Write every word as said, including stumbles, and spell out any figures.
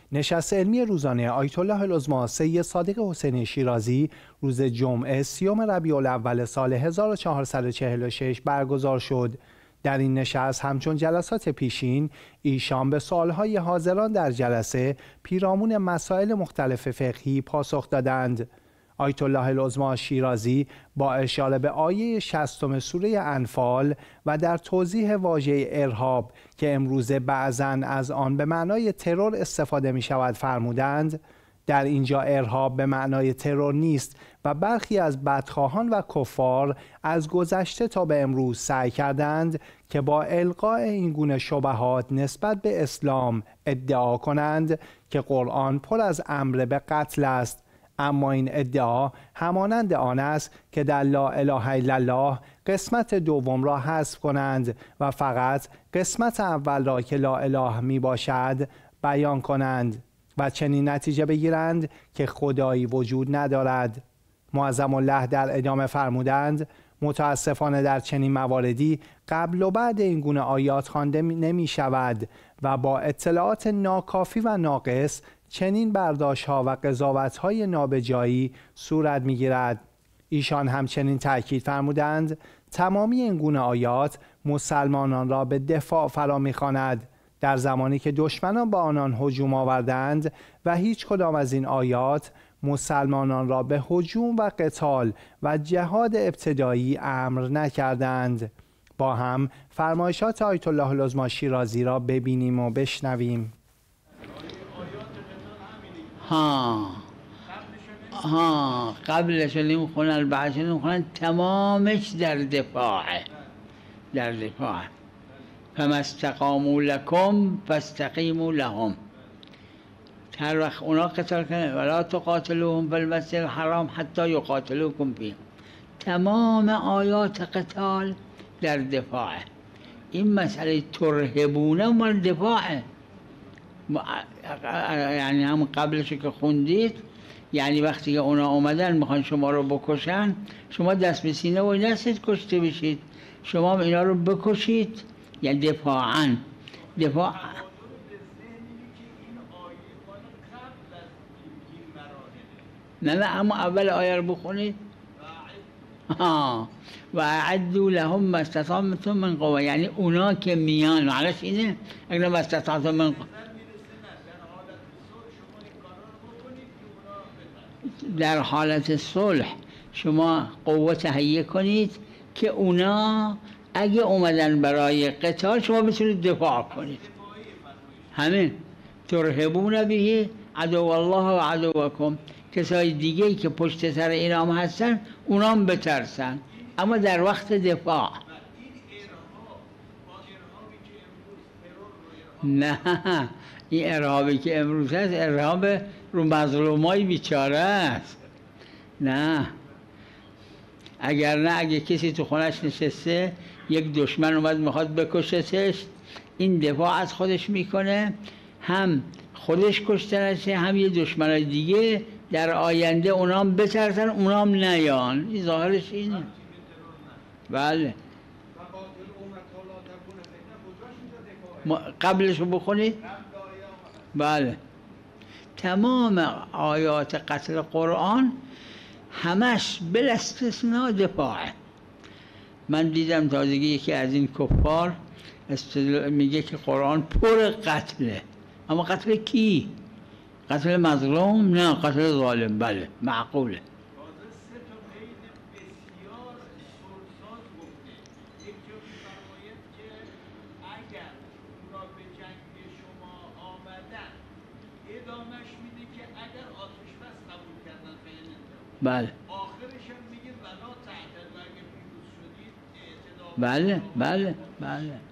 نشست علمی روزانه آیت الله العظما سید صادق حسینی شیرازی روز جمعه سیوم ربیع الاول سال هزار و چهارصد و چهل و شش برگزار شد. در این نشست همچون جلسات پیشین ایشان به سوالهای حاضران در جلسه پیرامون مسائل مختلف فقهی پاسخ دادند. آیت الله العظما شیرازی با اشاره به آیه شصتم سوره انفال و در توضیح واژه ارهاب که امروزه بعضاً از آن به معنای ترور استفاده می شود فرمودند در اینجا ارهاب به معنای ترور نیست و برخی از بدخواهان و کفار از گذشته تا به امروز سعی کردند که با القاء این گونه شبهات نسبت به اسلام ادعا کنند که قرآن پر از امر به قتل است، اما این ادعا همانند آن است که در لا اله الا الله قسمت دوم را حذف کنند و فقط قسمت اول را که لا اله می باشد بیان کنند و چنین نتیجه بگیرند که خدایی وجود ندارد. معظم الله در ادامه فرمودند متاسفانه در چنین مواردی قبل و بعد این گونه آیات خوانده نمی شود و با اطلاعات ناکافی و ناقص چنین برداشت‌ها و قضاوت‌های نابجایی صورت می‌گیرد. ایشان همچنین تأکید فرمودند تمامی این گونه آیات مسلمانان را به دفاع فرا می‌خواند در زمانی که دشمنان با آنان هجوم آوردند و هیچ کدام از این آیات مسلمانان را به هجوم و قتال و جهاد ابتدایی امر نکردند. با هم فرمایشات آیت الله العظما شیرازی را ببینیم و بشنویم. ها ها قبلش نمیخونن بعدش نمیخونن، تمامش در دفاعه در دفاع فما استقاموا لکم فاستقیموا لهم. هر وقت اونا قتال کنن ولا تقاتلوهم فی المسجد الحرام حتی یقاتلوکم فیه، تمام آیات قتال در دفاعه. این مسئله ترهبونه مال دفاعه، یعنی هم قبلش که خوندید، یعنی وقتی که اونا اومدن میخوان شما رو بکشن، شما دست به سینه و نستید کشته بشید، شما هم اینا رو بکشید، یعنی دفاعاً دفاع. نه نه اما اول آیه رو بخونید. ها و اعدوا لهم ما استطعتم من قوه، یعنی اونا که میان معنیش اینه اگر ما استطعتم من قوه در حالت صلح شما قوه تهیه کنید که اونا اگه اومدن برای قتال شما بتونید دفاع کنید. همین ترهبون به عدو الله و عدوکم، کسای دیگه که پشت سر اینا هم هستن اونا هم بترسن، اما در وقت دفاع. نه این ارهابی که امروز هست ارهاب رو مظلومای بیچاره است. نه اگر نه اگه کسی تو خونش نشسته یک دشمن اومد میخواد بکشتش، این دفاع از خودش میکنه، هم خودش کشته نشه هم یه دشمنای دیگه در آینده اونام بترسن اونام نیان. این ظاهرش اینه. بله قبلش رو بخونید. بله تمام آیات قتل قرآن همش بلا استثناء دفاعه. من دیدم تازگی یکی از این کفار میگه که قرآن پر قتله، اما قتل کی؟ قتل مظلوم؟ نه قتل ظالم. بله معقوله. بله بله بله بله